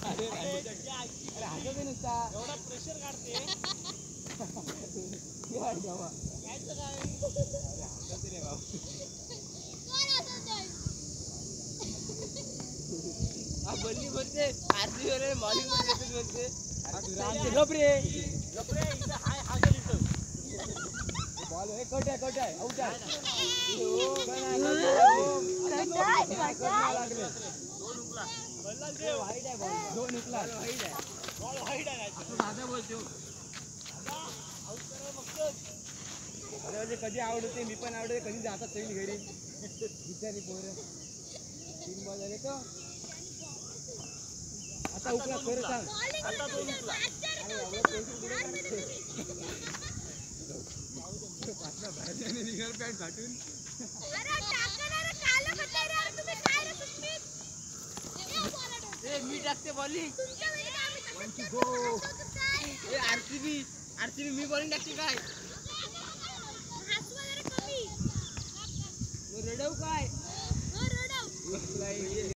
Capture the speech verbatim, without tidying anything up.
हातात नुसता एवढा प्रेशर काढते बोलली बोलते आरती वगैरे मॉर्निंग मध्ये येतच बोलते गप रे गप रे इथं हाय हा गेल इथं बॉल हे कट आहे कट आहे आउट आहे ओ काय लागले दोन उकला बल्ला दे वाईट आहे बॉल दोन उकला वाईट आहे बॉल वाईट आहे असं साधा बोलतो दादा आउट करा बघतो अरे म्हणजे कधी आवडते मी पण आवडते कधी जातात सगळी घरी बिचारी पोरं तीन बॉल झाले तो आता उकला खरं सांग आता दोन उकला अरे एवढं पेन्सिल पुढे काढते पाचला बाहेर जाणे निघाल पॅन्ट फाटून अरे टाकणार काला बता रे तुम्ही काय रे सुस्मित ए मी टाकते बॉलिंग तुमच्या वेळी आम्ही टाकते गो ए आरसीबी आरसीबी मी बॉलिंग टाकते काय हसवा जरा कमी रडव काय हो रडव